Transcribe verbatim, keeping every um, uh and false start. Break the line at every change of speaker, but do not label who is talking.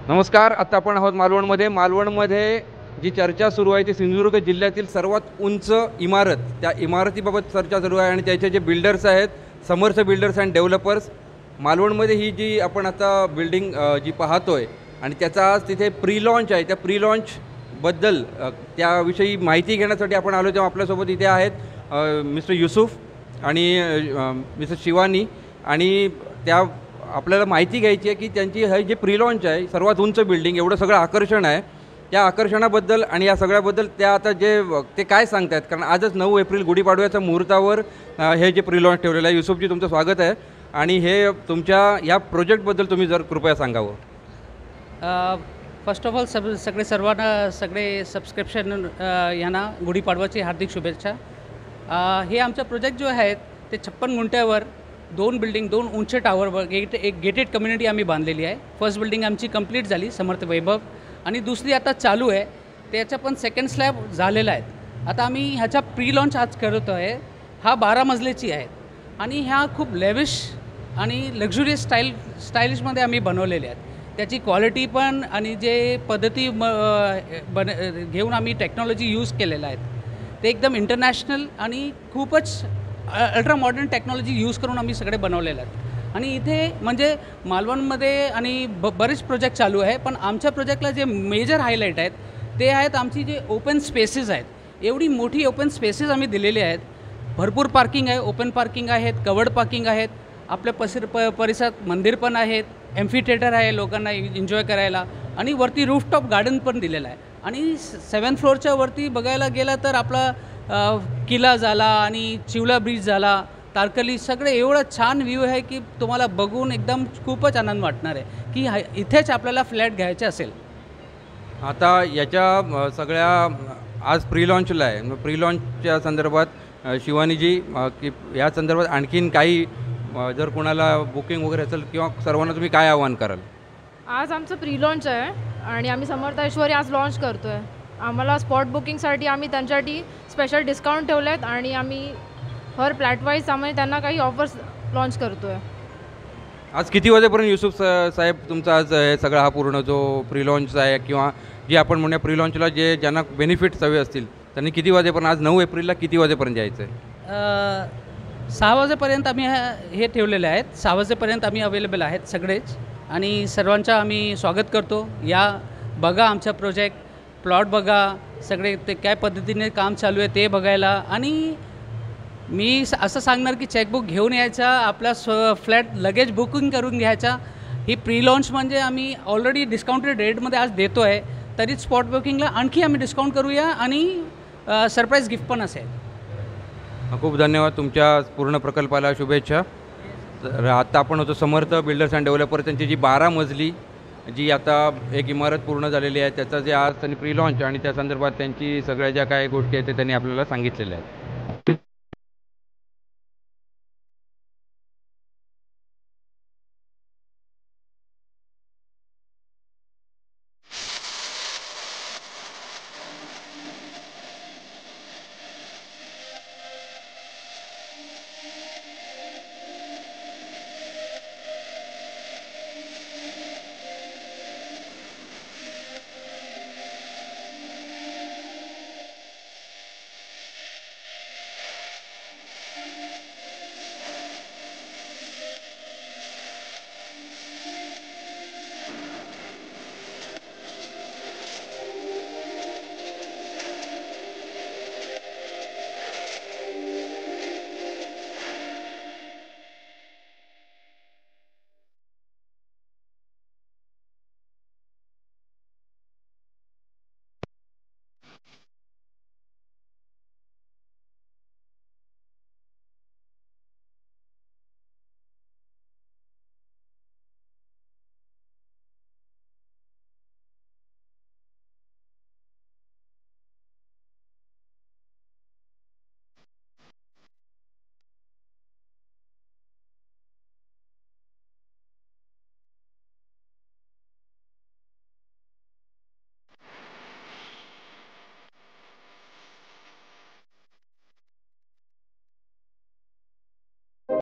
नमस्कार. आता आपण आहोत मालवणमध्ये. मालवणमध्ये जी चर्चा सुरू आहे ती सिंधुदुर्ग जिल्ह्यातील सर्वात उंच इमारत, त्या इमारतीबाबत चर्चा सुरू आहे आणि त्याचे जे बिल्डर्स आहेत, समर्थ बिल्डर्स अँड डेव्हलपर्स. मालवणमध्ये ही जी आपण आता बिल्डिंग जी पाहतोय आणि त्याचा आज तिथे प्री लॉन्च आहे. त्या प्री लॉन्चबद्दल त्याविषयी माहिती घेण्यासाठी आपण आलो. तेव्हा आपल्यासोबत इथे आहेत मिस्टर युसुफ आणि मिस्टर शिवानी, आणि त्या आपल्याला माहिती घ्यायची आहे की त्यांची हे जे प्री लॉन्च आहे, सर्वात उंच बिल्डिंग, एवढं सगळं आकर्षण आहे, त्या आकर्षणाबद्दल आणि या सगळ्याबद्दल त्या आता जे ते काय सांगतात. कारण आजच नऊ एप्रिल गुढीपाडव्याच्या मुहूर्तावर हे जे प्री लॉन्च ठेवलेलं आहे. युसुफजी, तुमचं स्वागत आहे आणि हे तुमच्या या प्रोजेक्टबद्दल तुम्ही जर कृपया सांगावं.
फर्स्ट ऑफ ऑल सब सगळे सर्वांना सगळे सबस्क्रिप्शन यांना गुढीपाडव्याची हार्दिक शुभेच्छा. हे आमचा प्रोजेक्ट जो आहे ते छप्पन गुंठ्यावर दोन बिल्डिंग, दोन उंच टावरवर गेट एक गेटेड कम्युनिटी आम्ही बांधलेली आहे. फर्स्ट बिल्डिंग आमची कंप्लीट झाली, समर्थ वैभव, आणि दुसरी आता चालू आहे. त्याचा पण सेकंड स्लॅब झालेला आहे. आता आम्ही ह्याचा प्री लॉन्च आज करतो आहे. हा बारा मजलेची आहे आणि ह्या खूप लेविश आणि लक्झुरियस स्टाईल स्टाईलिशमध्ये आम्ही बनवलेले आहेत. त्याची क्वालिटी पण आणि जे पद्धती म बन घेऊन आम्ही टेक्नॉलॉजी यूज केलेलं आहे ते एकदम इंटरनॅशनल आणि खूपच अल्ट्रा मॉडर्न टेक्नॉलॉजी यूज करून आम्ही सगळे बनवलेले आहेत. आणि इथे म्हणजे मालवणमध्ये आणि ब बरेच प्रोजेक्ट चालू आहे, पण आमच्या प्रोजेक्टला जे मेजर हायलाईट आहेत ते आहेत आमची जे ओपन स्पेसेस आहेत. एवढी मोठी ओपन स्पेसेस आम्ही दिलेली आहेत. भरपूर पार्किंग आहे, ओपन पार्किंग आहेत, कवर्ड पार्किंग आहेत. आपल्या परिसर प परिसरात मंदिर पण आहेत, एम्फी थिएटर आहे लोकांना एन्जॉय करायला, आणि वरती रूफटॉप गार्डन पण दिलेलं आहे. आणि सेवन्थ फ्लोअरच्या वरती बघायला गेला तर आपला किल्ला झाला आणि चिवला ब्रिज झाला, तारकली, सगळे एवढं छान व्ह्यू आहे की तुम्हाला बघून एकदम खूपच आनंद वाटणार आहे की इथेच आपल्याला फ्लॅट घ्यायचे असेल.
आता याच्या सगळ्या आज प्री लॉन्चला आहे. प्री लॉन्चच्या संदर्भात शिवानीजी, की या संदर्भात आणखीन काही जर कोणाला बुकिंग वगैरे असेल किंवा सर्वांना तुम्ही काय आवाहन कराल?
आज आमचं प्री लॉन्च आहे आणि आम्ही समर्थ ऐश्वर्य आज लॉन्च करतो आहे. आम्हाला स्पॉट बुकिंगसाठी आम्ही त्यांच्यासाठी स्पेशल डिस्काउंट ठेवले आहेत आणि आम्ही हर प्लॅटवाईज आम्ही त्यांना काही ऑफर्स लॉन्च करतो आहे.
आज किती वाजेपर्यंत युसुफ साहेब तुमचा आज हे सगळा हा पूर्ण जो प्री लॉन्च आहे किंवा जे आपण म्हणूया प्री लॉन्चला जे ज्यांना बेनिफिट्स हवे असतील त्यांनी किती वाजेपर्यंत, आज नऊ एप्रिलला किती वाजेपर्यंत यायचं आहे?
सहा वाजेपर्यंत आम्ही हे ठेवलेले आहेत. सहा वाजेपर्यंत आम्ही अवेलेबल आहेत सगळेच, आणि सर्वांचं आम्ही स्वागत करतो. या बघा आमचा प्रोजेक्ट, प्लॉट बघा, सगळे ते काय पद्धतीने काम चालू आहे ते बघायला. आणि मी असं सांगणार की चेकबुक घेऊन यायचा, आपला स्व फ्लॅट लगेच बुकिंग करून घ्यायचा. ही प्री लॉन्च म्हणजे आम्ही ऑलरेडी डिस्काउंटेड रेटमध्ये आज देतो आहे, तरीच स्पॉट बुकिंगला आणखी आम्ही डिस्काउंट करूया आणि सरप्राईज गिफ्ट पण असेल.
खूप धन्यवाद. तुमच्या पूर्ण प्रकल्पाला शुभेच्छा. तर आता आपण होतो समर्थ बिल्डर्स अँड डेव्हलपर. त्यांची जी बारा मजली जी आता एक इमारत पूर्ण झालेली आहे, त्याचा जे आज त्यांनी प्री लॉन्च आणि त्या संदर्भात त्यांची सगळ्या ज्या काही गोष्टी आहेत ते त्यांनी आपल्याला सांगितलेल्या आहेत.